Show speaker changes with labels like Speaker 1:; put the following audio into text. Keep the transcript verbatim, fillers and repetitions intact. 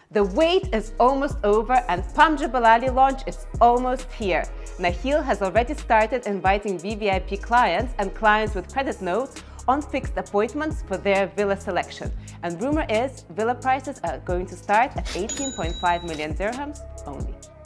Speaker 1: The wait is almost over and Palm Jebel Ali launch is almost here. Nahil has already started inviting V V I P clients and clients with credit notes on fixed appointments for their villa selection. And rumor is villa prices are going to start at eighteen point five million dirhams only.